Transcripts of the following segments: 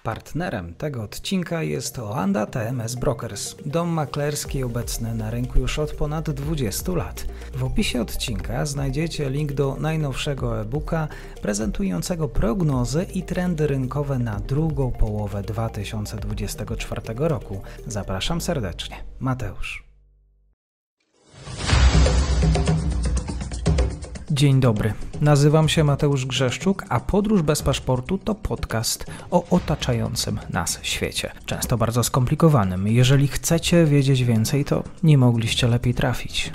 Partnerem tego odcinka jest Oanda TMS Brokers, dom maklerski obecny na rynku już od ponad 20 lat. W opisie odcinka znajdziecie link do najnowszego e-booka prezentującego prognozy i trendy rynkowe na drugą połowę 2024 roku. Zapraszam serdecznie. Mateusz. Dzień dobry, nazywam się Mateusz Grzeszczuk, a Podróż bez paszportu to podcast o otaczającym nas świecie. Często bardzo skomplikowanym. Jeżeli chcecie wiedzieć więcej, to nie mogliście lepiej trafić.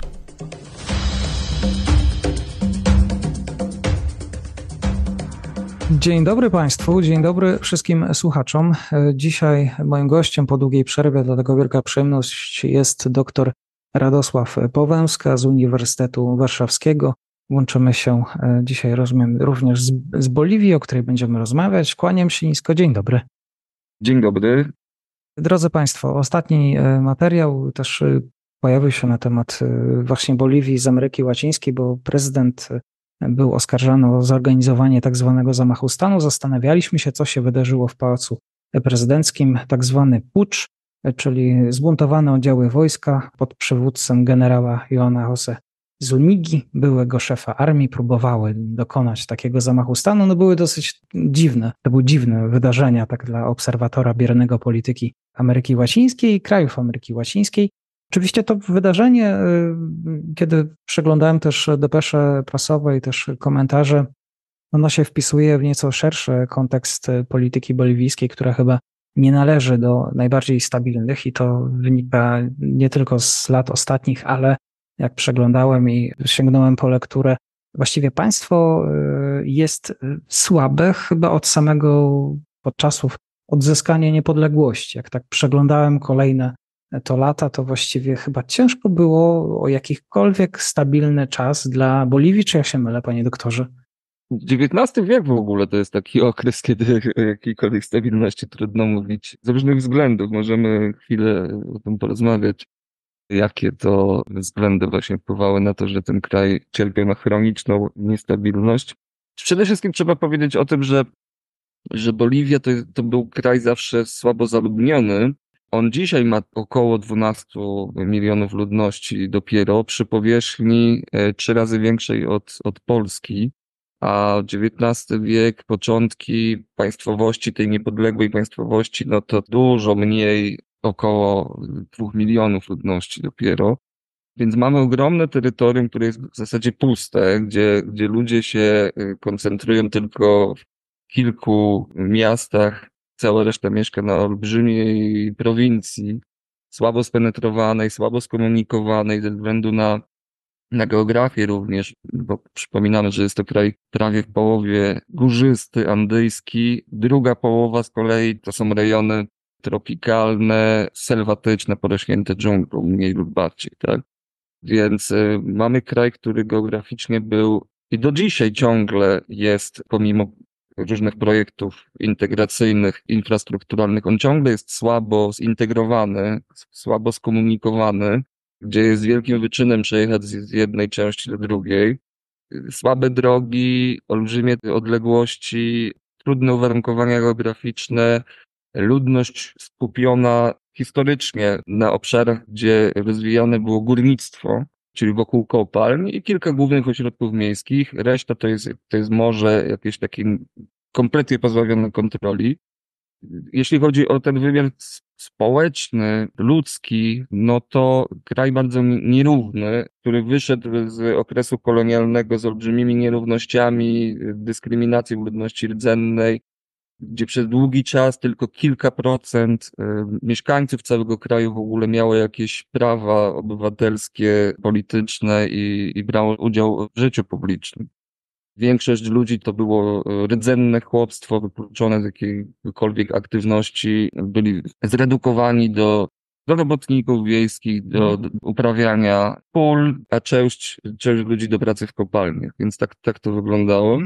Dzień dobry Państwu, dzień dobry wszystkim słuchaczom. Dzisiaj moim gościem po długiej przerwie, dlatego wielka przyjemność, jest dr Radosław Powęzka z Uniwersytetu Warszawskiego. Łączymy się dzisiaj, rozumiem, również z Boliwii, o której będziemy rozmawiać. Kłaniam się nisko. Dzień dobry. Dzień dobry. Drodzy Państwo, ostatni materiał też pojawił się na temat właśnie Boliwii z Ameryki Łacińskiej, bo prezydent był oskarżany o zorganizowanie tak zwanego zamachu stanu. Zastanawialiśmy się, co się wydarzyło w Pałacu Prezydenckim, tak zwany pucz, czyli zbuntowane oddziały wojska pod przywództwem generała Joana José Zunigi, byłego szefa armii, próbowały dokonać takiego zamachu stanu. No były dosyć dziwne. To były dziwne wydarzenia tak dla obserwatora biernego polityki Ameryki Łacińskiej i krajów Ameryki Łacińskiej. Oczywiście to wydarzenie, kiedy przeglądałem też depesze prasowe i też komentarze, ono się wpisuje w nieco szerszy kontekst polityki boliwijskiej, która chyba nie należy do najbardziej stabilnych i to wynika nie tylko z lat ostatnich, ale jak przeglądałem i sięgnąłem po lekturę, właściwie państwo jest słabe chyba od czasów odzyskania niepodległości. Jak tak przeglądałem kolejne to lata, to właściwie chyba ciężko było o jakikolwiek stabilny czas dla Boliwii, czy ja się mylę, panie doktorze? XIX wiek w ogóle to jest taki okres, kiedy o jakiejkolwiek stabilności trudno mówić. Z różnych względów możemy chwilę o tym porozmawiać. Jakie to względy właśnie wpływały na to, że ten kraj cierpiał na chroniczną niestabilność. Przede wszystkim trzeba powiedzieć o tym, że Boliwia to był kraj zawsze słabo zaludniony. On dzisiaj ma około 12 milionów ludności dopiero przy powierzchni 3 razy większej od Polski, a XIX wiek, początki państwowości, tej niepodległej państwowości, no to dużo mniej, około 2 milionów ludności dopiero. Więc mamy ogromne terytorium, które jest w zasadzie puste, gdzie ludzie się koncentrują tylko w kilku miastach. Cała reszta mieszka na olbrzymiej prowincji, słabo spenetrowanej, słabo skomunikowanej ze względu na geografię również, bo przypominamy, że jest to kraj prawie w połowie górzysty, andyjski. Druga połowa z kolei to są rejony tropikalne, selwatyczne, porośnięte dżunglą, mniej lub bardziej, tak? Więc mamy kraj, który geograficznie był i do dzisiaj ciągle jest, pomimo różnych projektów integracyjnych, infrastrukturalnych, on ciągle jest słabo zintegrowany, słabo skomunikowany, gdzie jest wielkim wyczynem przejechać z jednej części do drugiej. Słabe drogi, olbrzymie odległości, trudne uwarunkowania geograficzne, ludność skupiona historycznie na obszarach, gdzie rozwijane było górnictwo, czyli wokół kopalń i kilka głównych ośrodków miejskich. Reszta to jest morze jakieś takie kompletnie pozbawione kontroli. Jeśli chodzi o ten wymiar społeczny, ludzki, no to kraj bardzo nierówny, który wyszedł z okresu kolonialnego z olbrzymimi nierównościami, dyskryminacją ludności rdzennej, gdzie przez długi czas tylko kilka procent mieszkańców całego kraju w ogóle miało jakieś prawa obywatelskie, polityczne i brało udział w życiu publicznym. Większość ludzi to było rdzenne chłopstwo, wykluczone z jakiejkolwiek aktywności, byli zredukowani do robotników wiejskich, do uprawiania pól, a część ludzi do pracy w kopalniach. Więc tak to wyglądało.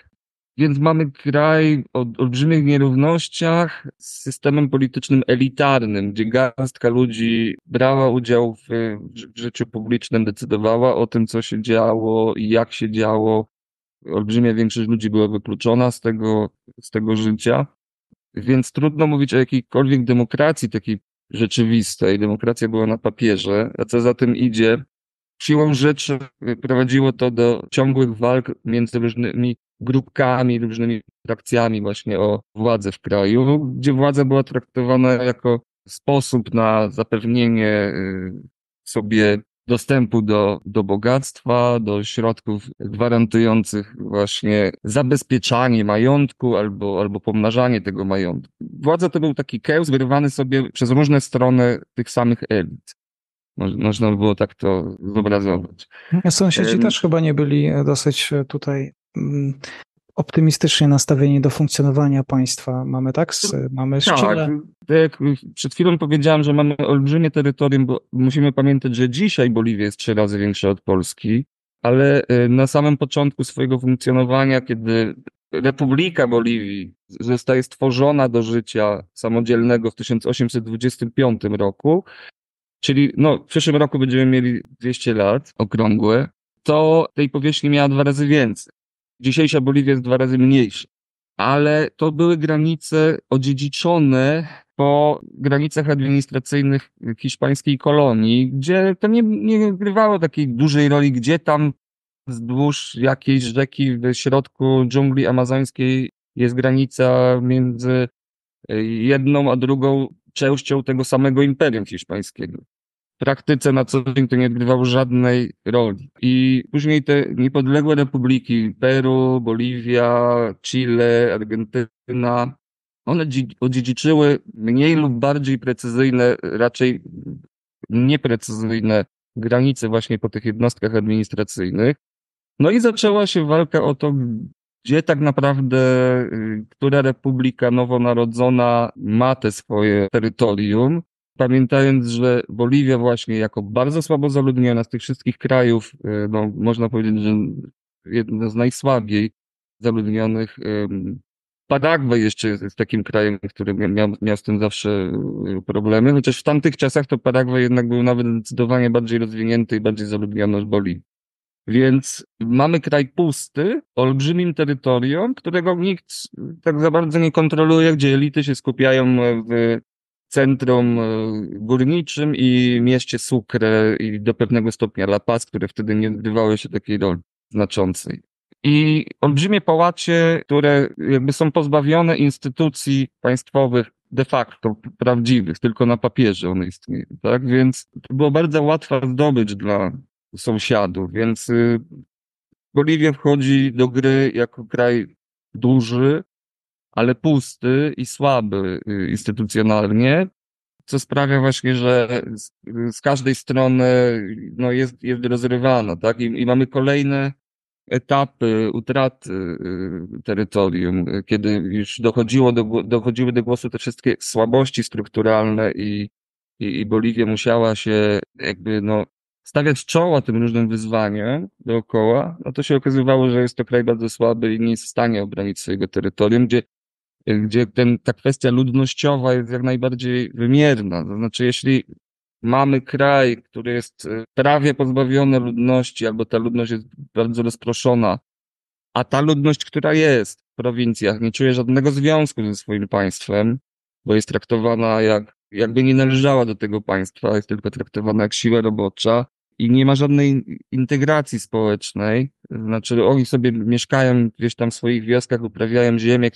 Więc mamy kraj o olbrzymich nierównościach z systemem politycznym elitarnym, gdzie garstka ludzi brała udział w życiu publicznym, decydowała o tym, co się działo i jak się działo. Olbrzymia większość ludzi była wykluczona z tego życia. więc trudno mówić o jakiejkolwiek demokracji takiej rzeczywistej. Demokracja była na papierze, a co za tym idzie, siłą rzeczy prowadziło to do ciągłych walk między różnymi grupkami, różnymi frakcjami właśnie o władzę w kraju, gdzie władza była traktowana jako sposób na zapewnienie sobie dostępu do bogactwa, do środków gwarantujących właśnie zabezpieczanie majątku albo pomnażanie tego majątku. Władza to był taki kiełz wyrwany sobie przez różne strony tych samych elit. Można by było tak to zobrazować. Sąsiedzi też chyba nie byli dosyć tutaj optymistycznie nastawieni do funkcjonowania państwa. Mamy mamy Szczyle. Tak, jak przed chwilą powiedziałem, że mamy olbrzymie terytorium, bo musimy pamiętać, że dzisiaj Boliwia jest 3 razy większa od Polski, ale na samym początku swojego funkcjonowania, kiedy Republika Boliwii zostaje stworzona do życia samodzielnego w 1825 roku, czyli w przyszłym roku będziemy mieli 200 lat okrągłe, to tej powierzchni miała 2 razy więcej. Dzisiejsza Boliwia jest 2 razy mniejsza, ale to były granice odziedziczone po granicach administracyjnych hiszpańskiej kolonii, gdzie to nie grywało takiej dużej roli, gdzie tam wzdłuż jakiejś rzeki w środku dżungli amazońskiej jest granica między jedną a drugą częścią tego samego imperium hiszpańskiego. W praktyce na co dzień to nie odgrywało żadnej roli. I później te niepodległe republiki, Peru, Boliwia, Chile, Argentyna, one odziedziczyły mniej lub bardziej precyzyjne, raczej nieprecyzyjne granice właśnie po tych jednostkach administracyjnych. No i zaczęła się walka o to, gdzie tak naprawdę, która republika nowonarodzona ma te swoje terytorium. Pamiętając, że Boliwia właśnie jako bardzo słabo zaludniona z tych wszystkich krajów, można powiedzieć, że jedno z najsłabiej zaludnionych, Paragwaj jeszcze jest takim krajem, który miał z tym zawsze problemy, chociaż w tamtych czasach to Paragwaj jednak był nawet zdecydowanie bardziej rozwinięty i bardziej zaludniony od Boliwii. Więc mamy kraj pusty, olbrzymim terytorium, którego nikt tak za bardzo nie kontroluje, gdzie elity się skupiają w centrum górniczym i mieście Sucre i do pewnego stopnia La Paz, które wtedy nie odgrywały się takiej roli znaczącej. I olbrzymie pałacie, które jakby są pozbawione instytucji państwowych de facto prawdziwych, tylko na papierze one istnieją, tak? Więc to było bardzo łatwa zdobycz dla sąsiadów, więc Boliwia wchodzi do gry jako kraj duży, ale pusty i słaby instytucjonalnie, co sprawia właśnie, że z każdej strony jest rozrywana, tak? I mamy kolejne etapy utraty terytorium, kiedy już dochodziły do głosu te wszystkie słabości strukturalne i Boliwia musiała się jakby stawiać czoła tym różnym wyzwaniom dookoła, no to się okazywało, że jest to kraj bardzo słaby i nie jest w stanie obronić swojego terytorium, gdzie ta kwestia ludnościowa jest jak najbardziej wymierna. To znaczy, jeśli mamy kraj, który jest prawie pozbawiony ludności, albo ta ludność jest bardzo rozproszona, a ta ludność, która jest w prowincjach, nie czuje żadnego związku ze swoim państwem, bo jest traktowana jakby nie należała do tego państwa, jest tylko traktowana jak siła robocza i nie ma żadnej integracji społecznej. Znaczy, oni sobie mieszkają gdzieś tam w swoich wioskach, uprawiają ziemię,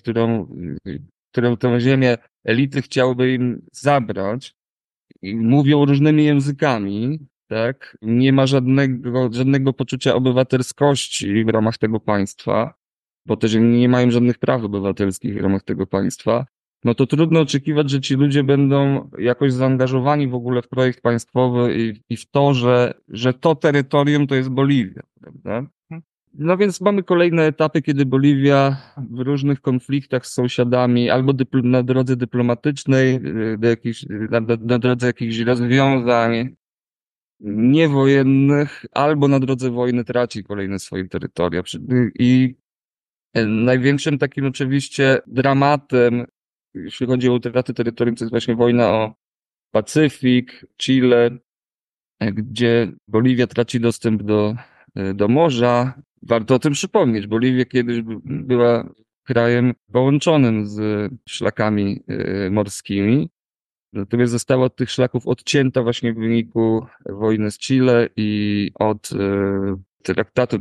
którą tę ziemię elity chciałyby im zabrać. I mówią różnymi językami, tak? Nie ma żadnego poczucia obywatelskości w ramach tego państwa, bo też nie mają żadnych praw obywatelskich w ramach tego państwa. No to trudno oczekiwać, że ci ludzie będą jakoś zaangażowani w ogóle w projekt państwowy i w to, że to terytorium to jest Boliwia, prawda? No więc mamy kolejne etapy, kiedy Boliwia w różnych konfliktach z sąsiadami, albo na drodze dyplomatycznej, na drodze jakichś rozwiązań niewojennych, albo na drodze wojny traci kolejne swoje terytoria. I największym takim oczywiście dramatem, jeśli chodzi o utratę terytorium, to jest właśnie wojna o Pacyfik, Chile, gdzie Boliwia traci dostęp do morza. Warto o tym przypomnieć. Boliwia kiedyś była krajem połączonym z szlakami morskimi. Natomiast została od tych szlaków odcięta właśnie w wyniku wojny z Chile i od traktatu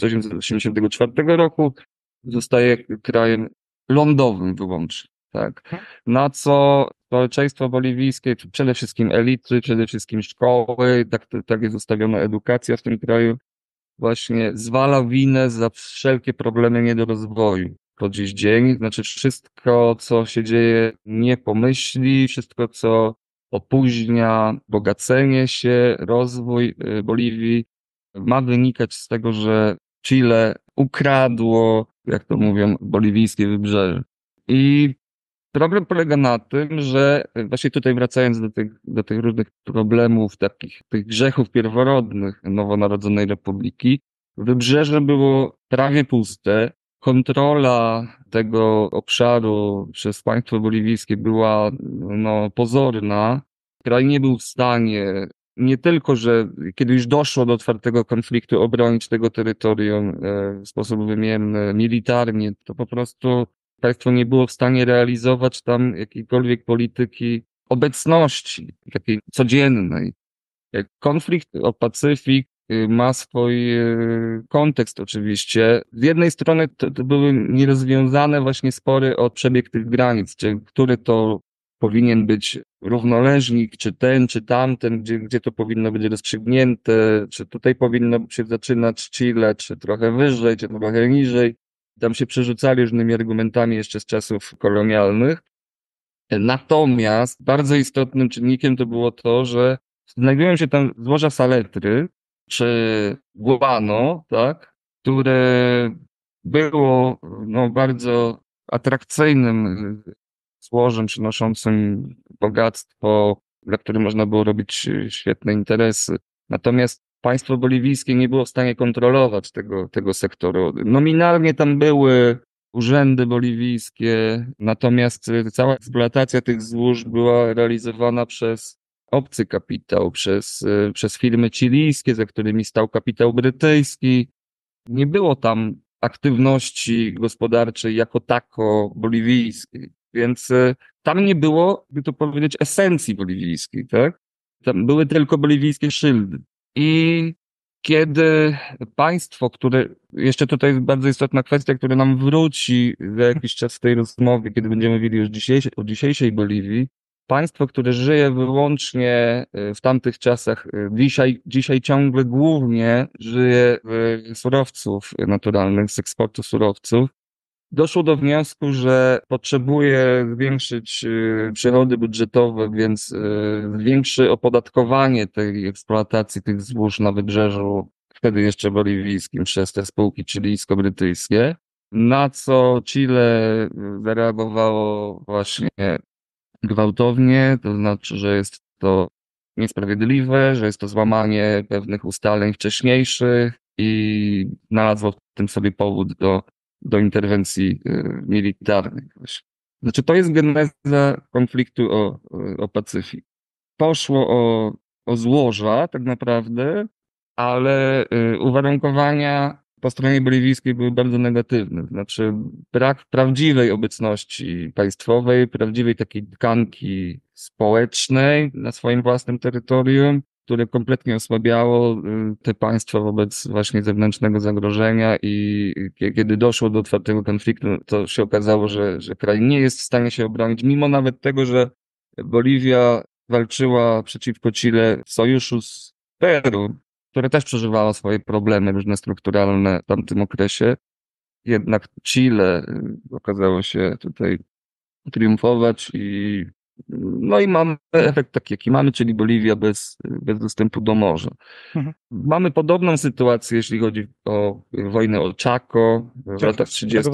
1884 roku zostaje krajem lądowym wyłącznie, tak? Na co społeczeństwo boliwijskie, przede wszystkim elity, przede wszystkim szkoły, tak jest ustawiona edukacja w tym kraju, właśnie zwala winę za wszelkie problemy niedorozwoju po dziś dzień. Znaczy wszystko, co się dzieje nie pomyśli, wszystko, co opóźnia bogacenie się, rozwój Boliwii, ma wynikać z tego, że Chile ukradło, jak to mówią, boliwijskie wybrzeże. I problem polega na tym, że właśnie tutaj wracając do tych różnych problemów, takich tych grzechów pierworodnych nowonarodzonej republiki, wybrzeże było prawie puste. Kontrola tego obszaru przez państwo boliwijskie była pozorna. Kraj nie był w stanie nie tylko, że kiedy już doszło do otwartego konfliktu, obronić tego terytorium w sposób wymienny, militarnie, to po prostu państwo nie było w stanie realizować tam jakiejkolwiek polityki obecności, takiej codziennej. Konflikt o Pacyfik ma swój kontekst oczywiście. Z jednej strony to były nierozwiązane właśnie spory o przebieg tych granic, który to powinien być równoleżnik, czy ten, czy tamten, gdzie to powinno być rozstrzygnięte, czy tutaj powinno się zaczynać Chile, czy trochę wyżej, czy trochę niżej. Tam się przerzucali różnymi argumentami jeszcze z czasów kolonialnych. Natomiast bardzo istotnym czynnikiem to było to, że znajdują się tam złoża saletry, czy guano, tak, które było bardzo atrakcyjnym złożem przynoszącym bogactwo, dla którym można było robić świetne interesy. Natomiast państwo boliwijskie nie było w stanie kontrolować tego sektoru. Nominalnie tam były urzędy boliwijskie, natomiast cała eksploatacja tych złóż była realizowana przez obcy kapitał, przez firmy chilijskie, za którymi stał kapitał brytyjski. Nie było tam aktywności gospodarczej jako tako boliwijskiej, więc tam nie było, by to powiedzieć, esencji boliwijskiej, tak? Tam były tylko boliwijskie szyldy. I kiedy państwo, które, jeszcze tutaj jest bardzo istotna kwestia, która nam wróci za jakiś czas w tej rozmowie, kiedy będziemy mówili już o dzisiejszej Boliwii, państwo, które żyje wyłącznie w tamtych czasach, dzisiaj ciągle głównie żyje z surowców naturalnych, z eksportu surowców, doszło do wniosku, że potrzebuje zwiększyć przychody budżetowe, więc zwiększy opodatkowanie tej eksploatacji tych złóż na wybrzeżu, wtedy jeszcze boliwijskim, przez te spółki chilijsko-brytyjskie. Na co Chile zareagowało właśnie gwałtownie, to znaczy, że jest to niesprawiedliwe, że jest to złamanie pewnych ustaleń wcześniejszych i znalazło w tym sobie powód do interwencji militarnej. Znaczy, to jest geneza konfliktu o Pacyfik. Poszło o złoża tak naprawdę, ale uwarunkowania po stronie boliwijskiej były bardzo negatywne. Znaczy, brak prawdziwej obecności państwowej, prawdziwej takiej tkanki społecznej na swoim własnym terytorium, które kompletnie osłabiało te państwa wobec właśnie zewnętrznego zagrożenia i kiedy doszło do otwartego konfliktu, to się okazało, że kraj nie jest w stanie się obronić, mimo nawet tego, że Boliwia walczyła przeciwko Chile w sojuszu z Peru, które też przeżywało swoje problemy różne strukturalne w tamtym okresie. Jednak Chile okazało się tutaj triumfować i mamy efekt taki, jaki mamy, czyli Boliwia bez dostępu do morza. Mhm. Mamy podobną sytuację, jeśli chodzi o wojnę o Chaco w latach 30.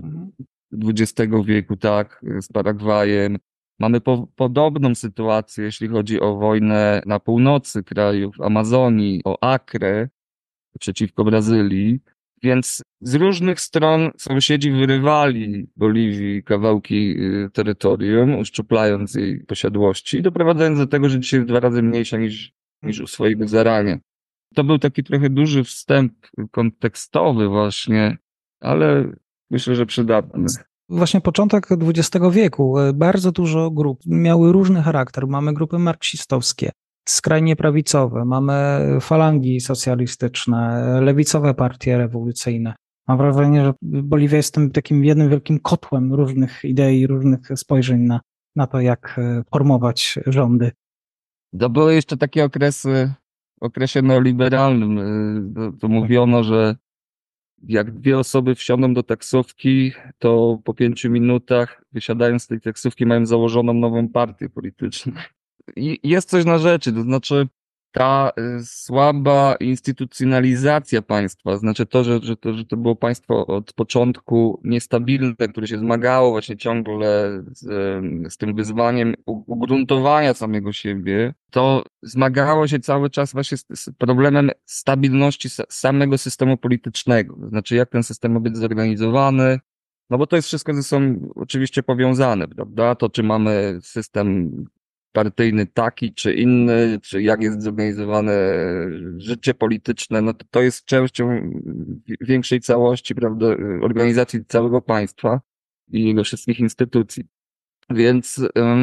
XX wieku, tak, z Paragwajem. Mamy podobną sytuację, jeśli chodzi o wojnę na północy kraju, w Amazonii, o Acre przeciwko Brazylii. Więc z różnych stron sąsiedzi wyrywali Boliwii kawałki terytorium, uszczuplając jej posiadłości, doprowadzając do tego, że dzisiaj jest 2 razy mniejsza niż u swojego zarania. To był taki trochę duży wstęp kontekstowy właśnie, ale myślę, że przydatny. Właśnie początek XX wieku. Bardzo dużo grup miały różny charakter. Mamy grupy marksistowskie, skrajnie prawicowe, mamy falangi socjalistyczne, lewicowe partie rewolucyjne. Mam wrażenie, że Boliwia jest tym takim jednym wielkim kotłem różnych idei, różnych spojrzeń na to, jak formować rządy. To były jeszcze takie okresy, w okresie neoliberalnym, to mówiono, że jak dwie osoby wsiądą do taksówki, to po 5 minutach, wysiadając z tej taksówki, mają założoną nową partię polityczną. I jest coś na rzeczy, to znaczy ta słaba instytucjonalizacja państwa, znaczy to, że to było państwo od początku niestabilne, które się zmagało właśnie ciągle z tym wyzwaniem ugruntowania samego siebie, to zmagało się cały czas właśnie z problemem stabilności samego systemu politycznego, to znaczy jak ten system ma być zorganizowany, no bo to jest wszystko ze sobą oczywiście powiązane, prawda? To czy mamy system partyjny taki czy inny, czy jak jest zorganizowane życie polityczne, no to jest częścią większej całości, prawda, organizacji całego państwa i jego wszystkich instytucji. Więc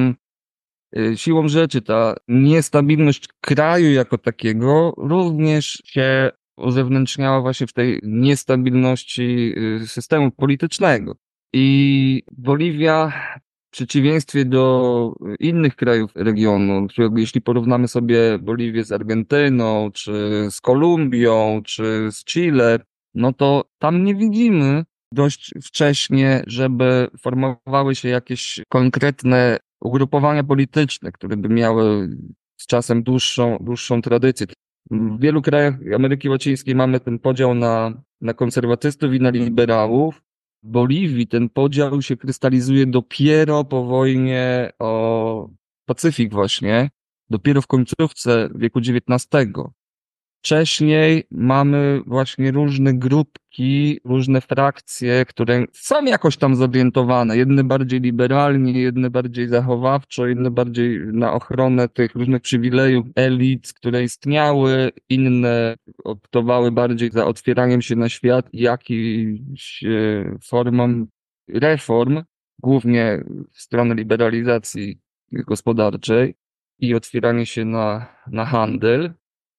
siłą rzeczy ta niestabilność kraju jako takiego również się uzewnętrzniała właśnie w tej niestabilności systemu politycznego. I Boliwia w przeciwieństwie do innych krajów regionu, jeśli porównamy sobie Boliwię z Argentyną, czy z Kolumbią, czy z Chile, no to tam nie widzimy dość wcześnie, żeby formowały się jakieś konkretne ugrupowania polityczne, które by miały z czasem dłuższą tradycję. W wielu krajach Ameryki Łacińskiej mamy ten podział na konserwatystów i na liberałów. W Boliwii ten podział się krystalizuje dopiero po wojnie o Pacyfik właśnie, dopiero w końcówce wieku XIX. Wcześniej mamy właśnie różne grupki, różne frakcje, które są jakoś tam zorientowane. Jedne bardziej liberalnie, jedne bardziej zachowawczo, inne bardziej na ochronę tych różnych przywilejów elit, które istniały, inne optowały bardziej za otwieraniem się na świat i jakimś formą reform, głównie w stronę liberalizacji gospodarczej i otwieranie się na handel.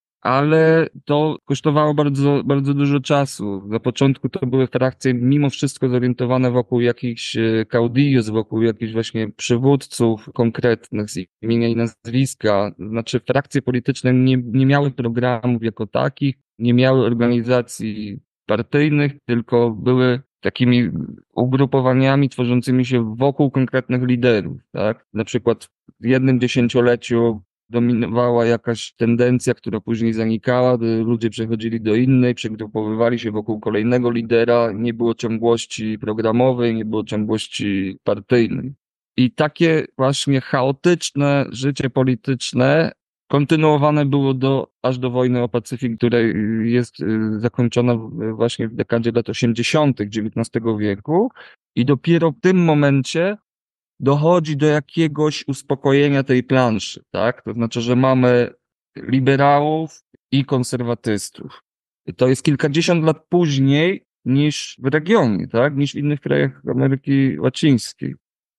Ale to kosztowało bardzo, bardzo dużo czasu. Na początku to były frakcje mimo wszystko zorientowane wokół jakichś caudillos, wokół jakichś właśnie przywódców konkretnych z imienia i nazwiska. Znaczy frakcje polityczne nie miały programów jako takich, nie miały organizacji partyjnych, tylko były takimi ugrupowaniami tworzącymi się wokół konkretnych liderów, tak? Na przykład w jednym dziesięcioleciu dominowała jakaś tendencja, która później zanikała, ludzie przechodzili do innej, przegrupowywali się wokół kolejnego lidera, nie było ciągłości programowej, nie było ciągłości partyjnej. I takie właśnie chaotyczne życie polityczne kontynuowane było aż do wojny o Pacyfik, która jest zakończona właśnie w dekadzie lat 80. XIX wieku i dopiero w tym momencie dochodzi do jakiegoś uspokojenia tej planszy, tak? To znaczy, że mamy liberałów i konserwatystów. I to jest kilkadziesiąt lat później niż w regionie, tak? Niż w innych krajach Ameryki Łacińskiej.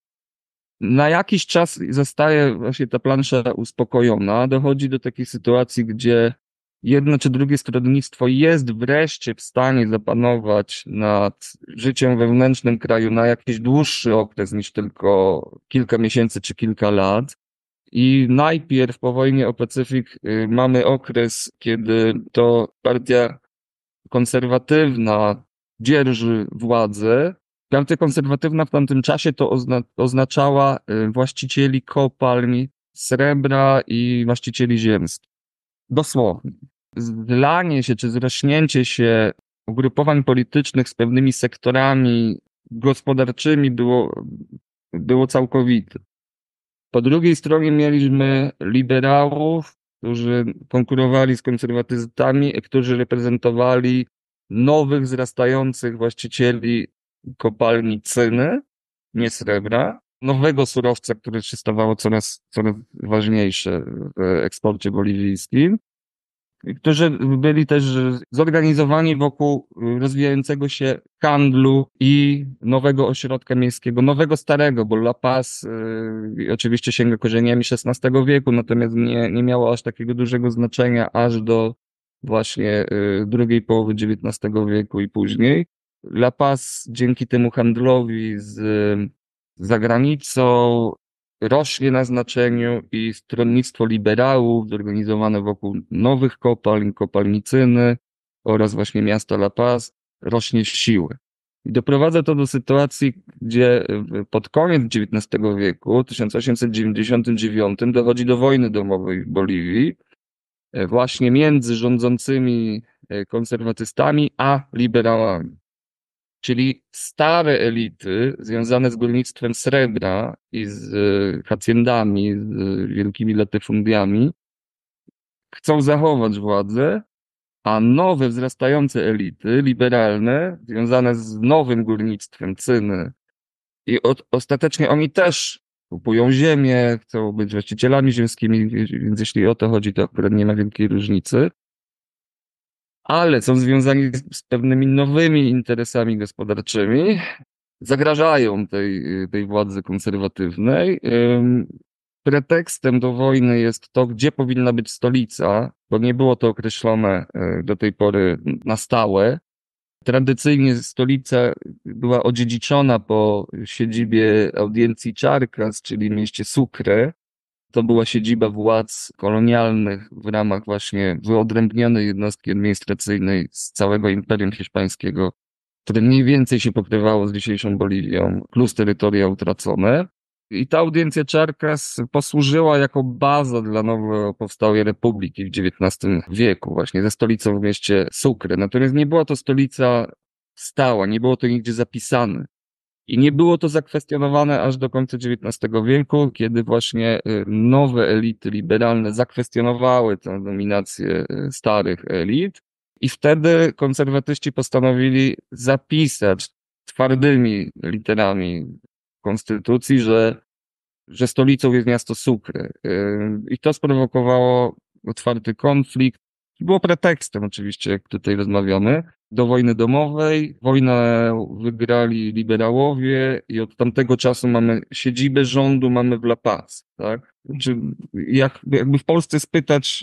Na jakiś czas zostaje właśnie ta plansza uspokojona, dochodzi do takiej sytuacji, gdzie jedno czy drugie stronnictwo jest wreszcie w stanie zapanować nad życiem wewnętrznym kraju na jakiś dłuższy okres niż tylko kilka miesięcy czy kilka lat. I najpierw po wojnie o Pacyfik mamy okres, kiedy to partia konserwatywna dzierży władzę. Partia konserwatywna w tamtym czasie to oznaczała właścicieli kopalń srebra i właścicieli ziemskich. Dosłownie. Zlanie się czy zrośnięcie się ugrupowań politycznych z pewnymi sektorami gospodarczymi było całkowite. Po drugiej stronie mieliśmy liberałów, którzy konkurowali z konserwatystami, którzy reprezentowali nowych, wzrastających właścicieli kopalni cyny, nie srebra, nowego surowca, który się stawało coraz ważniejsze w eksporcie boliwijskim. którzy byli też zorganizowani wokół rozwijającego się handlu i nowego ośrodka miejskiego, nowego starego, bo La Paz oczywiście sięga korzeniami XVI wieku, natomiast nie miało aż takiego dużego znaczenia aż do właśnie drugiej połowy XIX wieku i później. La Paz dzięki temu handlowi z zagranicą rośnie na znaczeniu i stronnictwo liberałów zorganizowane wokół nowych kopalń, kopalnicyny oraz właśnie miasta La Paz rośnie z siły. I doprowadza to do sytuacji, gdzie pod koniec XIX wieku, 1899, dochodzi do wojny domowej w Boliwii, właśnie między rządzącymi konserwatystami a liberałami. Czyli stare elity związane z górnictwem srebra i z hacjendami, z wielkimi latyfundiami chcą zachować władzę, a nowe wzrastające elity liberalne związane z nowym górnictwem cyny i ostatecznie oni też kupują ziemię, chcą być właścicielami ziemskimi, więc jeśli o to chodzi, to akurat nie ma wielkiej różnicy, ale są związani z pewnymi nowymi interesami gospodarczymi, zagrażają tej władzy konserwatywnej. Pretekstem do wojny jest to, gdzie powinna być stolica, bo nie było to określone do tej pory na stałe. Tradycyjnie stolica była odziedziczona po siedzibie audiencji Charcas, czyli mieście Sucre. To była siedziba władz kolonialnych w ramach właśnie wyodrębnionej jednostki administracyjnej z całego Imperium Hiszpańskiego, które mniej więcej się pokrywało z dzisiejszą Boliwią, plus terytoria utracone. I ta audiencja Charcas posłużyła jako baza dla nowo powstałej republiki w XIX wieku, właśnie ze stolicą w mieście Sucre. Natomiast nie była to stolica stała, nie było to nigdzie zapisane. I nie było to zakwestionowane aż do końca XIX wieku, kiedy właśnie nowe elity liberalne zakwestionowały tę dominację starych elit. I wtedy konserwatyści postanowili zapisać twardymi literami konstytucji, że stolicą jest miasto Sucre. I to sprowokowało otwarty konflikt. Było pretekstem oczywiście, jak tutaj rozmawiamy, do wojny domowej. Wojnę wygrali liberałowie i od tamtego czasu mamy siedzibę rządu, mamy w La Paz, tak? Znaczy, jakby w Polsce spytać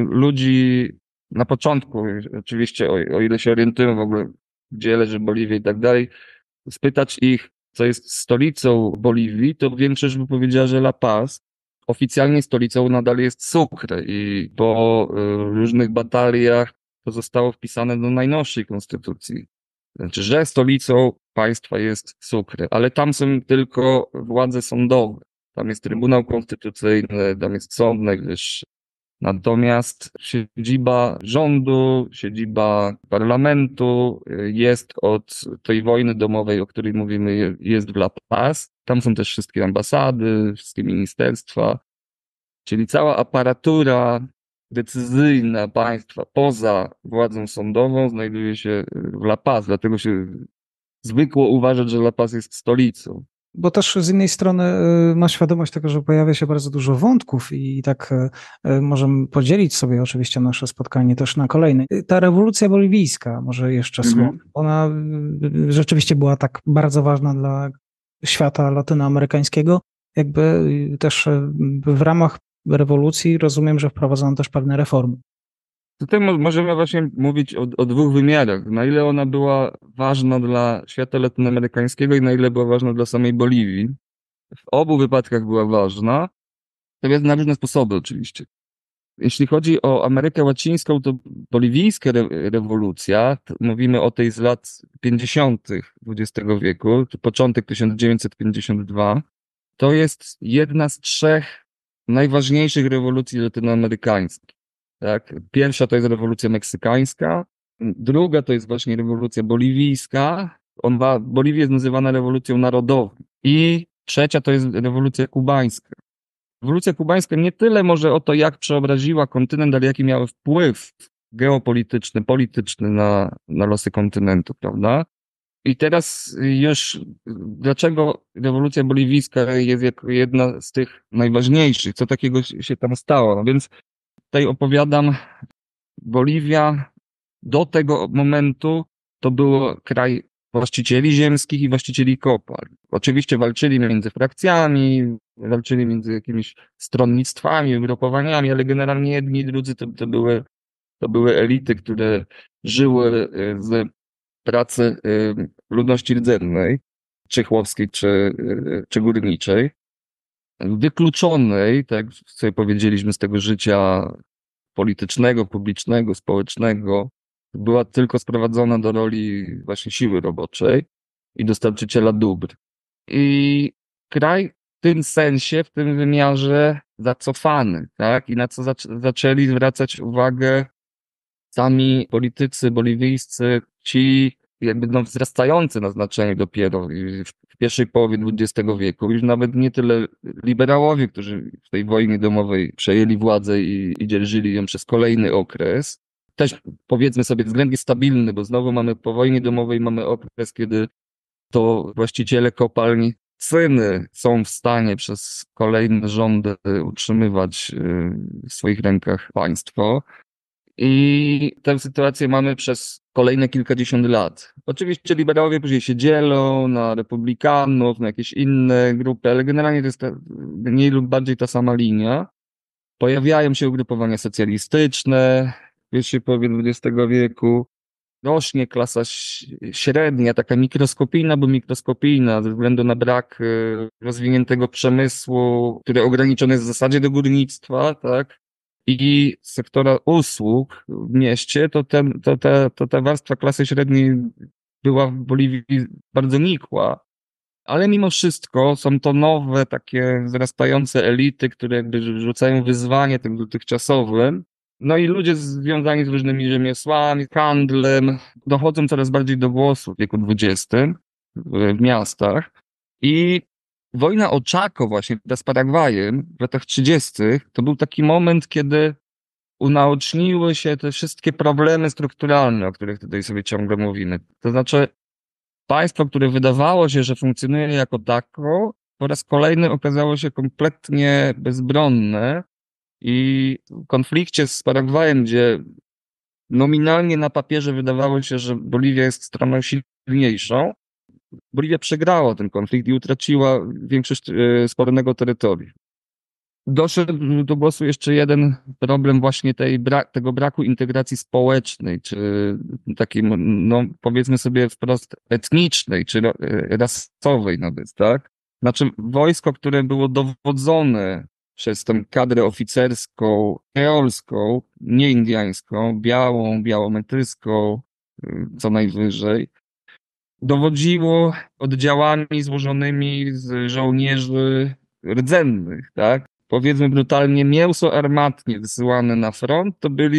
ludzi na początku, oczywiście o ile się orientują w ogóle, gdzie leży Boliwia i tak dalej, spytać ich, co jest stolicą Boliwii, to większość by powiedziała, że La Paz. Oficjalnie stolicą nadal jest Sucre i po różnych bataliach to zostało wpisane do najnowszej konstytucji. Znaczy, że stolicą państwa jest Sucre, ale tam są tylko władze sądowe. Tam jest Trybunał Konstytucyjny, tam jest Sąd Najwyższy. Natomiast siedziba rządu, siedziba parlamentu jest od tej wojny domowej, o której mówimy, jest w La Paz. Tam są też wszystkie ambasady, wszystkie ministerstwa, czyli cała aparatura decyzyjna państwa poza władzą sądową znajduje się w La Paz. Dlatego się zwykło uważać, że La Paz jest stolicą. Bo też z innej strony ma świadomość tego, że pojawia się bardzo dużo wątków i tak możemy podzielić sobie oczywiście nasze spotkanie też na kolejne. Ta rewolucja boliwijska, może jeszcze słowo, ona rzeczywiście była tak bardzo ważna dla świata latynoamerykańskiego. Jakby też w ramach rewolucji rozumiem, że wprowadzono też pewne reformy. Tutaj możemy właśnie mówić o dwóch wymiarach. Na ile ona była ważna dla świata latynoamerykańskiego i na ile była ważna dla samej Boliwii. W obu wypadkach była ważna, natomiast na różne sposoby oczywiście. Jeśli chodzi o Amerykę Łacińską, to boliwijska rewolucja, to mówimy o tej z lat 50. XX wieku, to początek 1952, to jest jedna z trzech najważniejszych rewolucji latynoamerykańskich. Tak? Pierwsza to jest rewolucja meksykańska, druga to jest właśnie rewolucja boliwijska. Boliwia jest nazywana rewolucją narodową. I trzecia to jest rewolucja kubańska. Rewolucja kubańska nie tyle może o to, jak przeobraziła kontynent, ale jaki miała wpływ geopolityczny, polityczny na losy kontynentu, prawda? I teraz już dlaczego rewolucja boliwijska jest jako jedna z tych najważniejszych? Co takiego się tam stało? No więc tutaj opowiadam Boliwia do tego momentu to był kraj właścicieli ziemskich i właścicieli kopalń. Oczywiście walczyli między frakcjami, walczyli między jakimiś stronnictwami, ugrupowaniami, ale generalnie jedni i drudzy to były elity, które żyły z pracy ludności rdzennej, czy chłopskiej, czy górniczej, wykluczonej, tak jak sobie powiedzieliśmy, z tego życia politycznego, publicznego, społecznego, była tylko sprowadzona do roli właśnie siły roboczej i dostarczyciela dóbr. I kraj w tym sensie, w tym wymiarze zacofany, tak? I na co zaczęli zwracać uwagę sami politycy boliwijscy, ci jakby wzrastający na znaczeniu dopiero w pierwszej połowie XX wieku, już nawet nie tyle liberałowie, którzy w tej wojnie domowej przejęli władzę i dzierżyli ją przez kolejny okres, też powiedzmy sobie względnie stabilny, bo znowu mamy po wojnie domowej mamy okres, kiedy to właściciele kopalń cyny są w stanie przez kolejne rządy utrzymywać w swoich rękach państwo. I tę sytuację mamy przez kolejne kilkadziesiąt lat. Oczywiście liberałowie później się dzielą na republikanów, na jakieś inne grupy, ale generalnie to jest mniej lub bardziej ta sama linia. Pojawiają się ugrupowania socjalistyczne w pierwszej połowie XX wieku. Rośnie klasa średnia, taka mikroskopijna, bo mikroskopijna, ze względu na brak rozwiniętego przemysłu, który ograniczony jest w zasadzie do górnictwa, tak? I sektora usług w mieście, to ta warstwa klasy średniej była w Boliwii bardzo nikła. Ale mimo wszystko są to nowe, takie wzrastające elity, które jakby rzucają wyzwanie tym dotychczasowym. No i ludzie związani z różnymi rzemiosłami, handlem, dochodzą coraz bardziej do głosu w wieku XX w miastach. I wojna o Chaco właśnie, ta z Paragwajem w latach 30. to był taki moment, kiedy unaoczniły się te wszystkie problemy strukturalne, o których tutaj sobie ciągle mówimy. To znaczy państwo, które wydawało się, że funkcjonuje jako tako, po raz kolejny okazało się kompletnie bezbronne i w konflikcie z Paragwajem, gdzie nominalnie na papierze wydawało się, że Boliwia jest stroną silniejszą, Boliwia przegrała ten konflikt i utraciła większość spornego terytorium. Doszedł do głosu jeszcze jeden problem właśnie tego braku integracji społecznej, czy takiej, no powiedzmy sobie wprost etnicznej, czy rasowej nawet, tak? Znaczy wojsko, które było dowodzone przez tę kadrę oficerską, kreolską, nie indiańską, białą, białometryską, co najwyżej, dowodziło oddziałami złożonymi z żołnierzy rdzennych, tak? Powiedzmy brutalnie, mięso armatnie wysyłane na front,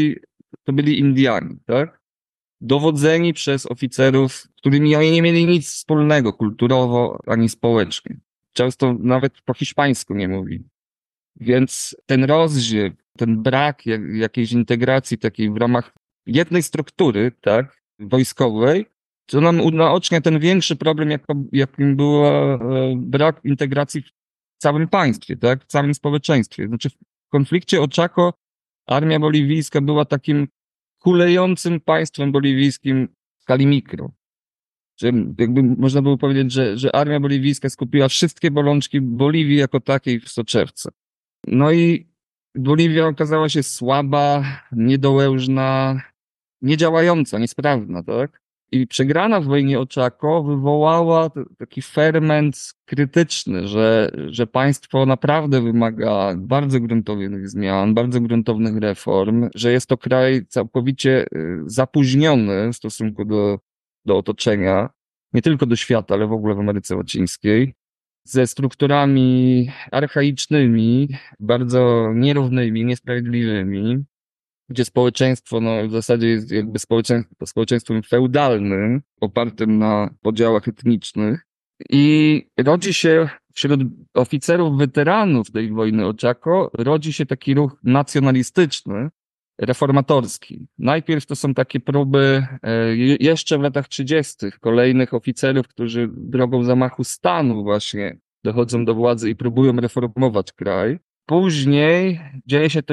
to byli Indianie, tak? Dowodzeni przez oficerów, z którymi oni nie mieli nic wspólnego kulturowo ani społecznie. Często nawet po hiszpańsku nie mówili. Więc ten rozdziew, ten brak jakiejś integracji takiej w ramach jednej struktury, tak, wojskowej, to nam unaocznia ten większy problem, jakim był brak integracji w całym państwie, tak, w całym społeczeństwie. Znaczy w konflikcie o Chaco armia boliwijska była takim kulejącym państwem boliwijskim w skali mikro. Że jakby można było powiedzieć, że armia boliwijska skupiła wszystkie bolączki Boliwii jako takiej w soczewce. No i Boliwia okazała się słaba, niedołężna, niedziałająca, niesprawna, tak? I przegrana w wojnie o Chaco wywołała taki ferment krytyczny, że państwo naprawdę wymaga bardzo gruntownych zmian, bardzo gruntownych reform, że jest to kraj całkowicie zapóźniony w stosunku do otoczenia, nie tylko do świata, ale w ogóle w Ameryce Łacińskiej, ze strukturami archaicznymi, bardzo nierównymi, niesprawiedliwymi, gdzie społeczeństwo no, w zasadzie jest jakby społeczeństwem feudalnym, opartym na podziałach etnicznych. I rodzi się wśród oficerów weteranów tej wojny o Chaco, rodzi się taki ruch nacjonalistyczny, reformatorski. Najpierw to są takie próby jeszcze w latach 30. kolejnych oficerów, którzy drogą zamachu stanu właśnie dochodzą do władzy i próbują reformować kraj. Później dzieje się to już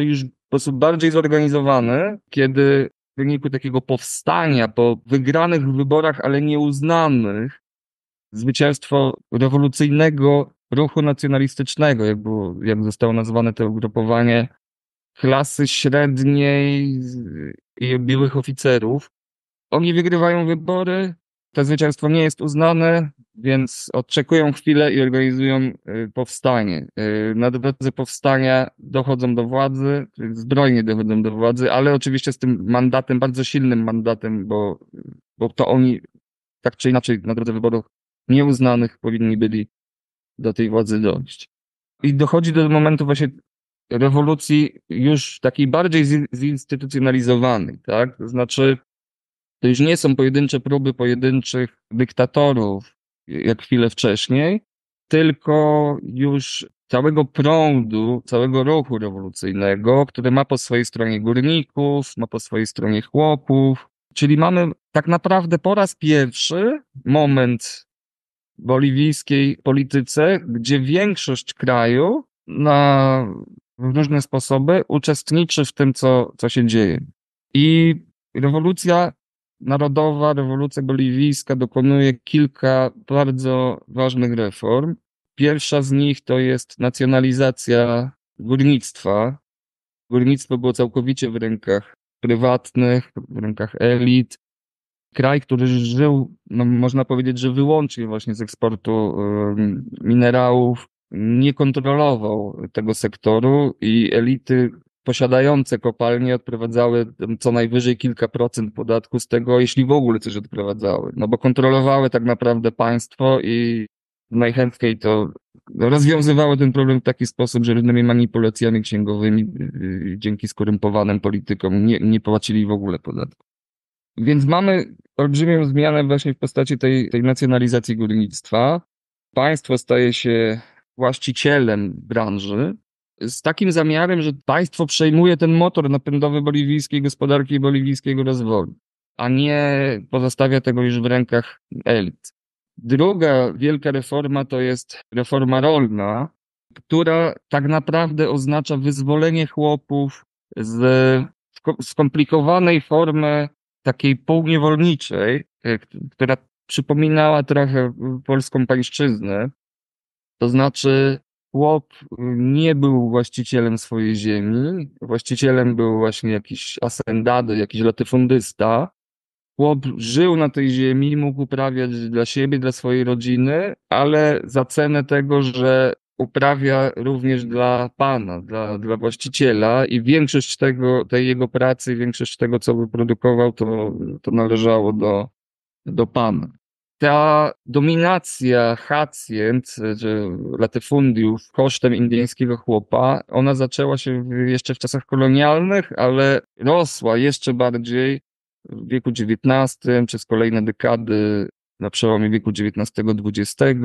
w sposób bardziej zorganizowany, kiedy w wyniku takiego powstania po wygranych wyborach, ale nieuznanych, zwycięstwo rewolucyjnego ruchu nacjonalistycznego, jak zostało nazwane to ugrupowanie klasy średniej i byłych oficerów. Oni wygrywają wybory, to zwycięstwo nie jest uznane, więc odczekują chwilę i organizują powstanie. Na drodze powstania dochodzą do władzy, zbrojnie dochodzą do władzy, ale oczywiście z tym mandatem, bardzo silnym mandatem, bo to oni tak czy inaczej na drodze wyborów nieuznanych powinni byli do tej władzy dojść. I dochodzi do momentu właśnie rewolucji już takiej bardziej zinstytucjonalizowanej, tak? To znaczy, to już nie są pojedyncze próby pojedynczych dyktatorów, jak chwilę wcześniej, tylko już całego prądu, całego ruchu rewolucyjnego, który ma po swojej stronie górników, ma po swojej stronie chłopów. Czyli mamy tak naprawdę po raz pierwszy moment w boliwijskiej polityce, gdzie większość kraju w różne sposoby uczestniczy w tym, co się dzieje. I rewolucja narodowa, rewolucja boliwijska dokonuje kilka bardzo ważnych reform. Pierwsza z nich to jest nacjonalizacja górnictwa. Górnictwo było całkowicie w rękach prywatnych, w rękach elit. Kraj, który żył, no można powiedzieć, że wyłącznie właśnie z eksportu minerałów, nie kontrolował tego sektoru i elity posiadające kopalnie odprowadzały co najwyżej kilka procent podatku z tego, jeśli w ogóle coś odprowadzały. No bo kontrolowały tak naprawdę państwo i najchętniej to rozwiązywały ten problem w taki sposób, że różnymi manipulacjami księgowymi dzięki skorumpowanym politykom nie płacili w ogóle podatku. Więc mamy olbrzymią zmianę właśnie w postaci tej nacjonalizacji górnictwa. Państwo staje się właścicielem branży z takim zamiarem, że państwo przejmuje ten motor napędowy boliwijskiej gospodarki i boliwijskiego rozwoju, a nie pozostawia tego już w rękach elit. Druga wielka reforma to jest reforma rolna, która tak naprawdę oznacza wyzwolenie chłopów z skomplikowanej formy takiej półniewolniczej, która przypominała trochę polską pańszczyznę. To znaczy chłop nie był właścicielem swojej ziemi, właścicielem był właśnie jakiś hacendado, jakiś latyfundysta. Chłop żył na tej ziemi, mógł uprawiać dla siebie, dla swojej rodziny, ale za cenę tego, że uprawia również dla pana, dla właściciela i większość tej jego pracy, większość tego, co wyprodukował, to należało do pana. Ta dominacja hacjent, czy latyfundiów kosztem indyjskiego chłopa, ona zaczęła się jeszcze w czasach kolonialnych, ale rosła jeszcze bardziej w wieku XIX, przez kolejne dekady na przełomie wieku XIX-XX.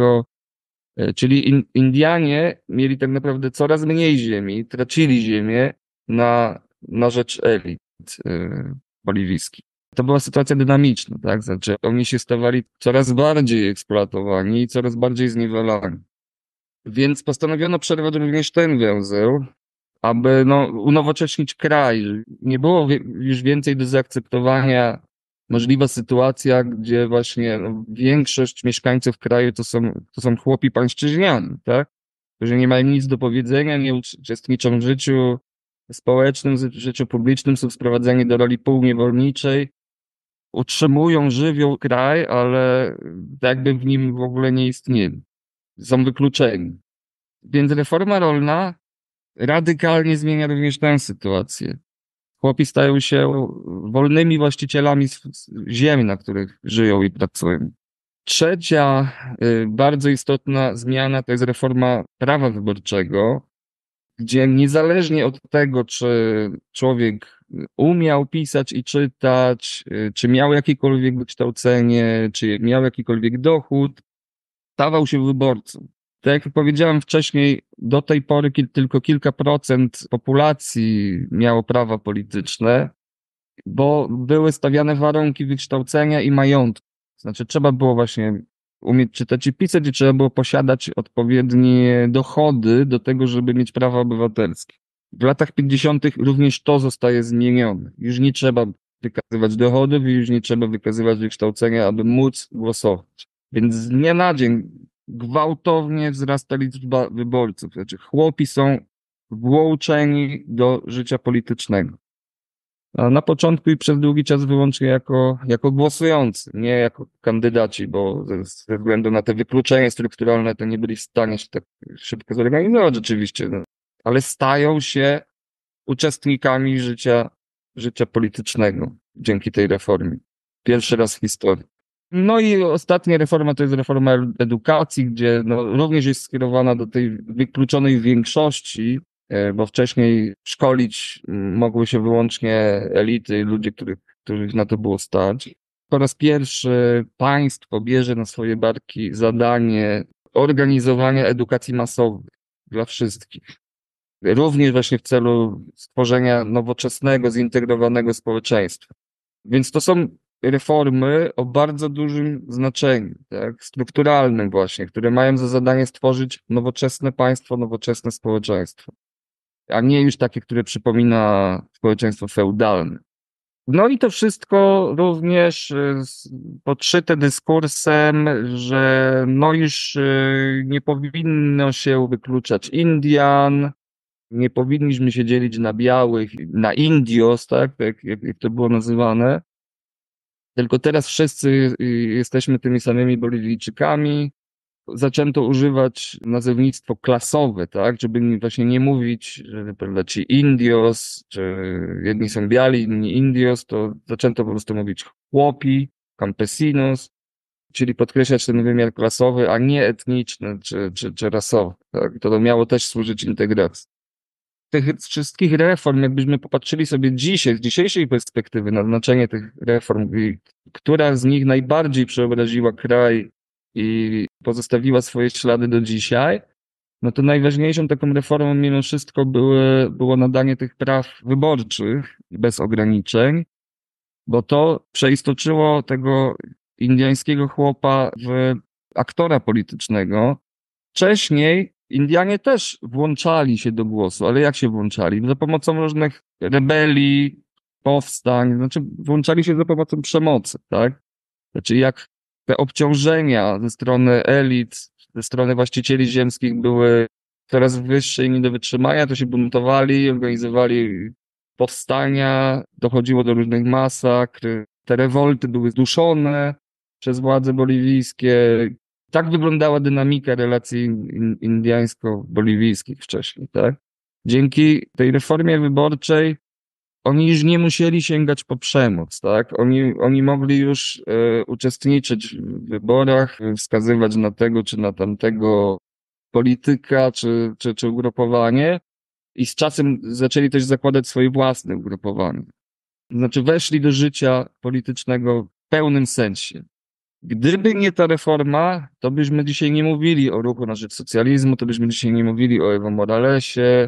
Czyli Indianie mieli tak naprawdę coraz mniej ziemi, tracili ziemię na rzecz elit boliwijskich. To była sytuacja dynamiczna, tak? Znaczy, oni się stawali coraz bardziej eksploatowani i coraz bardziej zniwelani. Więc postanowiono przerwać również ten węzeł, aby unowocześnić kraj. Nie było już więcej do zaakceptowania możliwa sytuacja, gdzie właśnie większość mieszkańców kraju to są chłopi pańszczyźniani, tak? Którzy nie mają nic do powiedzenia, nie uczestniczą w życiu społecznym, w życiu publicznym, są sprowadzeni do roli półniewolniczej, utrzymują, żywią kraj, ale jakby w nim w ogóle nie istnieli. Są wykluczeni. Więc reforma rolna radykalnie zmienia również tę sytuację. Chłopi stają się wolnymi właścicielami ziem, na których żyją i pracują. Trzecia bardzo istotna zmiana to jest reforma prawa wyborczego, gdzie niezależnie od tego, czy człowiek umiał pisać i czytać, czy miał jakiekolwiek wykształcenie, czy miał jakikolwiek dochód, stawał się wyborcą. Tak jak powiedziałem wcześniej, do tej pory tylko kilka procent populacji miało prawa polityczne, bo były stawiane warunki wykształcenia i majątku. Znaczy trzeba było właśnie umieć czytać i pisać i trzeba było posiadać odpowiednie dochody do tego, żeby mieć prawa obywatelskie. W latach 50. również to zostaje zmienione. Już nie trzeba wykazywać dochodów i już nie trzeba wykazywać wykształcenia, aby móc głosować. Więc z dnia na dzień gwałtownie wzrasta liczba wyborców. Znaczy chłopi są włączeni do życia politycznego. A na początku i przez długi czas wyłącznie jako głosujący, nie jako kandydaci, bo ze względu na te wykluczenie strukturalne to nie byli w stanie się tak szybko zorganizować rzeczywiście, no. Ale stają się uczestnikami życia politycznego dzięki tej reformie. Pierwszy raz w historii. No i ostatnia reforma to jest reforma edukacji, gdzie no, również jest skierowana do tej wykluczonej większości, bo wcześniej szkolić mogły się wyłącznie elity, ludzie, których na to było stać. Po raz pierwszy państwo bierze na swoje barki zadanie organizowania edukacji masowej dla wszystkich. Również właśnie w celu stworzenia nowoczesnego, zintegrowanego społeczeństwa. Więc to są reformy o bardzo dużym znaczeniu, tak, strukturalnym właśnie, które mają za zadanie stworzyć nowoczesne państwo, nowoczesne społeczeństwo, a nie już takie, które przypomina społeczeństwo feudalne. No i to wszystko również podszyte dyskursem, że no już nie powinno się wykluczać Indian, nie powinniśmy się dzielić na białych, na Indios, tak, jak to było nazywane, tylko teraz wszyscy jesteśmy tymi samymi Boliwijczykami. Zaczęto używać nazewnictwo klasowe, tak, żeby właśnie nie mówić, że prawda, ci Indios, czy jedni są biali, inni Indios, to zaczęto po prostu mówić chłopi, campesinos, czyli podkreślać ten wymiar klasowy, a nie etniczny czy rasowy, tak. To miało też służyć integracji. Tych wszystkich reform, jakbyśmy popatrzyli sobie dzisiaj, z dzisiejszej perspektywy na znaczenie tych reform, która z nich najbardziej przeobraziła kraj i pozostawiła swoje ślady do dzisiaj, no to najważniejszą taką reformą mimo wszystko było nadanie tych praw wyborczych bez ograniczeń, bo to przeistoczyło tego indyjskiego chłopa w aktora politycznego. Wcześniej Indianie też włączali się do głosu, ale jak się włączali? Za pomocą różnych rebelii, powstań, znaczy włączali się za pomocą przemocy, tak? Znaczy jak te obciążenia ze strony elit, ze strony właścicieli ziemskich były coraz wyższe i nie do wytrzymania, to się buntowali, organizowali powstania, dochodziło do różnych masakr, te rewolty były zduszone przez władze boliwijskie. Tak wyglądała dynamika relacji indyjsko-boliwijskich wcześniej, tak? Dzięki tej reformie wyborczej oni już nie musieli sięgać po przemoc, tak? Oni mogli już uczestniczyć w wyborach, wskazywać na tego czy na tamtego polityka czy ugrupowanie i z czasem zaczęli też zakładać swoje własne ugrupowanie. Znaczy weszli do życia politycznego w pełnym sensie. Gdyby nie ta reforma, to byśmy dzisiaj nie mówili o ruchu na rzecz socjalizmu, to byśmy dzisiaj nie mówili o Evo Moralesie,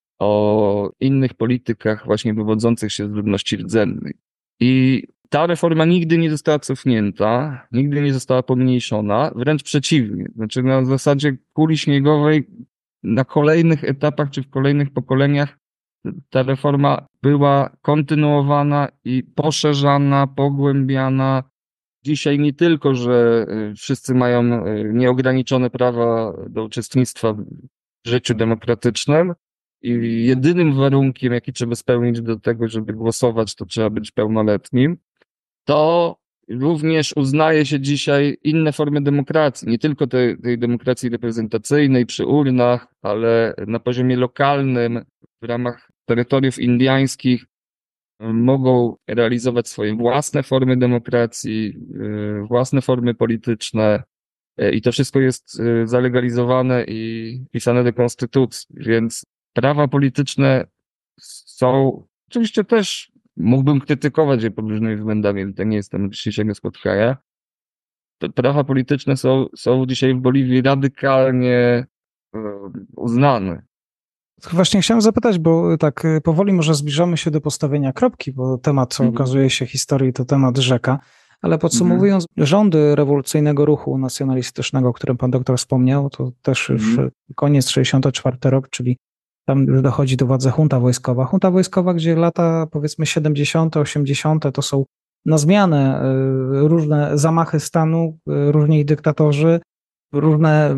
o innych politykach właśnie wywodzących się z ludności rdzennej. I ta reforma nigdy nie została cofnięta, nigdy nie została pomniejszona, wręcz przeciwnie. Znaczy na zasadzie kuli śniegowej na kolejnych etapach czy w kolejnych pokoleniach ta reforma była kontynuowana i poszerzana, pogłębiana. Dzisiaj nie tylko, że wszyscy mają nieograniczone prawa do uczestnictwa w życiu demokratycznym i jedynym warunkiem, jaki trzeba spełnić do tego, żeby głosować, to trzeba być pełnoletnim, to również uznaje się dzisiaj inne formy demokracji. Nie tylko tej demokracji reprezentacyjnej przy urnach, ale na poziomie lokalnym, w ramach terytoriów indyjskich, mogą realizować swoje własne formy demokracji, własne formy polityczne i to wszystko jest zalegalizowane i wpisane do konstytucji, więc prawa polityczne są, oczywiście też mógłbym krytykować je pod różnymi względami, ale to nie jest temat dzisiejszego spotkania. Prawa polityczne są dzisiaj w Boliwii radykalnie uznane. Właśnie chciałem zapytać, bo tak powoli może zbliżamy się do postawienia kropki, bo temat, co okazuje się historii, to temat rzeka, ale podsumowując, rządy rewolucyjnego ruchu nacjonalistycznego, o którym pan doktor wspomniał, to też już koniec 64 rok, czyli Tam już dochodzi do władzy junta wojskowa. Junta wojskowa, gdzie lata powiedzmy 70., 80. to są na zmianę różne zamachy stanu, różni dyktatorzy, różne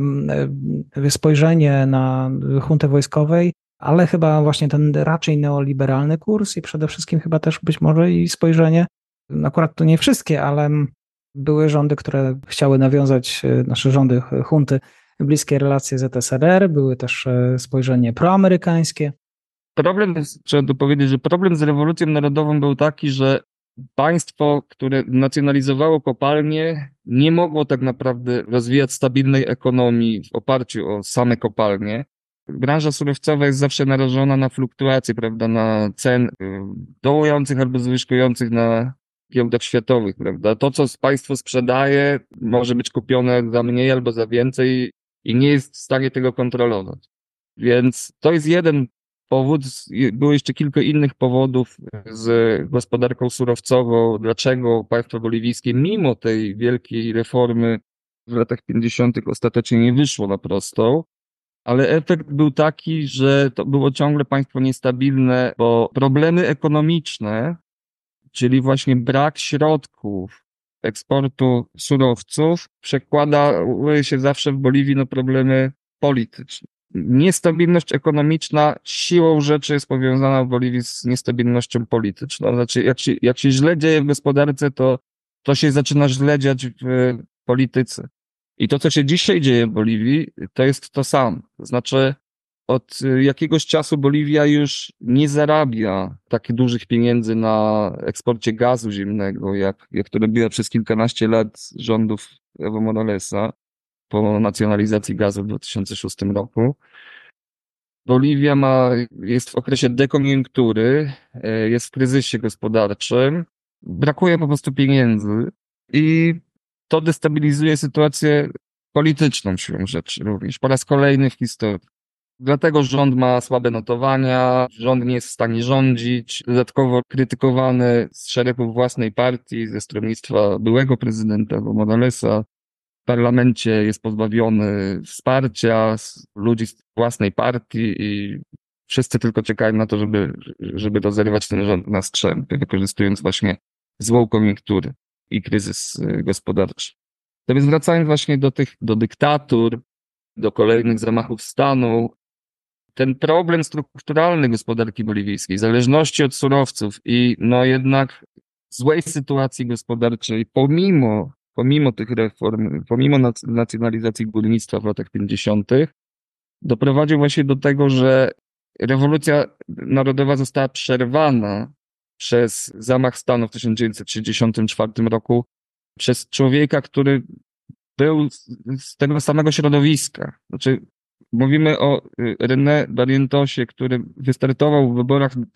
spojrzenie na juntę wojskowej, ale chyba właśnie ten raczej neoliberalny kurs i przede wszystkim chyba też być może i spojrzenie, akurat to nie wszystkie, ale były rządy, które chciały nawiązać, nasze rządy junty, bliskie relacje z ZSRR, były też spojrzenie proamerykańskie. Trzeba tu powiedzieć, że problem z rewolucją narodową był taki, że państwo, które nacjonalizowało kopalnie, nie mogło tak naprawdę rozwijać stabilnej ekonomii w oparciu o same kopalnie. Branża surowcowa jest zawsze narażona na fluktuacje, prawda, na cen dołujących albo zwyżkujących na giełdach światowych, prawda. To, co państwo sprzedaje, może być kupione za mniej albo za więcej i nie jest w stanie tego kontrolować. Więc to jest jeden powód. Było jeszcze kilka innych powodów z gospodarką surowcową, dlaczego państwo boliwijskie mimo tej wielkiej reformy w latach 50. ostatecznie nie wyszło na prostą. Ale efekt był taki, że to było ciągle państwo niestabilne, bo problemy ekonomiczne, czyli właśnie brak środków eksportu surowców, przekładały się zawsze w Boliwii na problemy polityczne. Niestabilność ekonomiczna siłą rzeczy jest powiązana w Boliwii z niestabilnością polityczną. Znaczy, jak się źle dzieje w gospodarce, to się zaczyna źle dziać w polityce. I to, co się dzisiaj dzieje w Boliwii, to jest to samo. To znaczy, od jakiegoś czasu Boliwia już nie zarabia takich dużych pieniędzy na eksporcie gazu ziemnego, jak to robiła przez kilkanaście lat rządów Evo Moralesa po nacjonalizacji gazu w 2006 roku. Boliwia jest w okresie dekoniunktury, jest w kryzysie gospodarczym, brakuje po prostu pieniędzy i to destabilizuje sytuację polityczną siłą rzeczy również, po raz kolejny w historii. Dlatego rząd ma słabe notowania, rząd nie jest w stanie rządzić, dodatkowo krytykowany z szeregów własnej partii, ze stronnictwa byłego prezydenta Evo Moralesa. W parlamencie jest pozbawiony wsparcia ludzi z własnej partii i wszyscy tylko czekają na to, żeby rozerwać ten rząd na strzępy, wykorzystując właśnie złą koniunkturę i kryzys gospodarczy. Natomiast wracając właśnie do dyktatur, do kolejnych zamachów stanu, ten problem strukturalny gospodarki boliwijskiej, zależności od surowców i jednak złej sytuacji gospodarczej, pomimo tych reform, pomimo nacjonalizacji górnictwa w latach 50., doprowadził właśnie do tego, że rewolucja narodowa została przerwana przez zamach stanu w 1964 roku przez człowieka, który był z tego samego środowiska. Znaczy, mówimy o René Barrientosie, który wystartował w wyborach w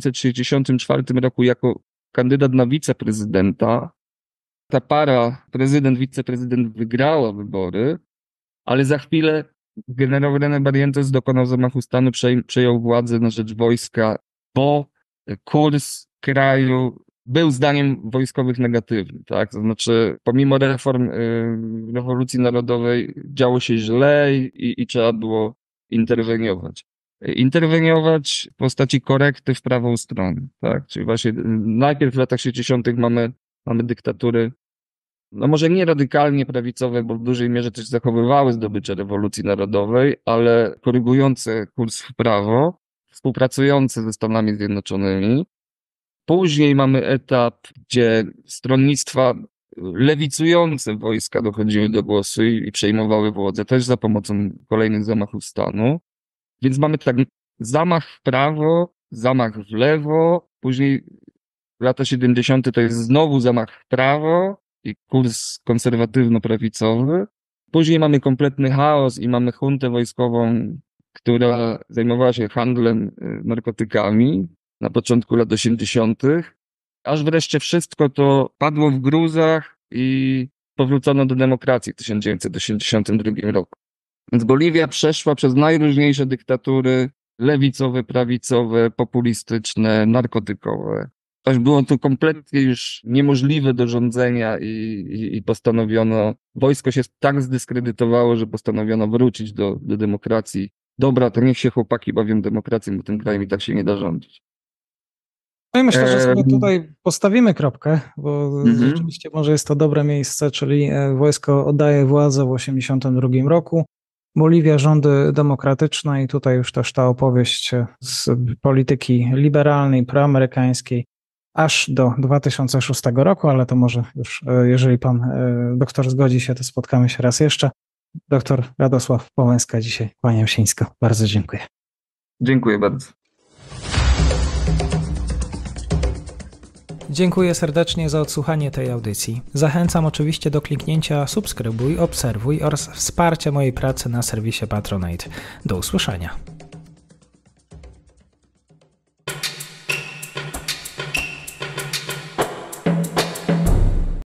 1964 roku jako kandydat na wiceprezydenta. Ta para, prezydent-wiceprezydent, wygrała wybory, ale za chwilę generał René Barrientos dokonał zamachu stanu, przejął władzę na rzecz wojska, bo kurs kraju był zdaniem wojskowych negatywny, tak? To znaczy, pomimo reform rewolucji narodowej działo się źle i trzeba było interweniować. Interweniować w postaci korekty w prawą stronę, tak? Czyli właśnie najpierw w latach 60. mamy dyktatury, może nie radykalnie prawicowe, bo w dużej mierze też zachowywały zdobycze rewolucji narodowej, ale korygujące kurs w prawo, współpracujące ze Stanami Zjednoczonymi. Później mamy etap, gdzie stronnictwa lewicujące wojska dochodziły do głosu i przejmowały władzę, też za pomocą kolejnych zamachów stanu. Więc mamy tak zamach w prawo, zamach w lewo, później lata 70. to jest znowu zamach w prawo i kurs konserwatywno-prawicowy. Później mamy kompletny chaos i mamy juntę wojskową, która zajmowała się handlem narkotykami na początku lat 80., aż wreszcie wszystko to padło w gruzach i powrócono do demokracji w 1982 roku. Więc Boliwia przeszła przez najróżniejsze dyktatury lewicowe, prawicowe, populistyczne, narkotykowe. Aż było to kompletnie już niemożliwe do rządzenia i postanowiono, wojsko się tak zdyskredytowało, że postanowiono wrócić do demokracji dobra, to niech się chłopaki bawią demokracją, bo tym krajem i tak się nie da rządzić. No i myślę, że sobie tutaj postawimy kropkę, bo Mhm. rzeczywiście może jest to dobre miejsce, czyli wojsko oddaje władzę w 1982 roku. Boliwia, rządy demokratyczne i tutaj już też ta opowieść z polityki liberalnej, proamerykańskiej aż do 2006 roku, ale to może już, jeżeli pan doktor zgodzi się, to spotkamy się raz jeszcze. Doktor Radosław Połęska dzisiaj, kłaniam się nisko. Bardzo dziękuję. Dziękuję bardzo. Dziękuję serdecznie za odsłuchanie tej audycji. Zachęcam oczywiście do kliknięcia subskrybuj, obserwuj oraz wsparcia mojej pracy na serwisie Patronite. Do usłyszenia.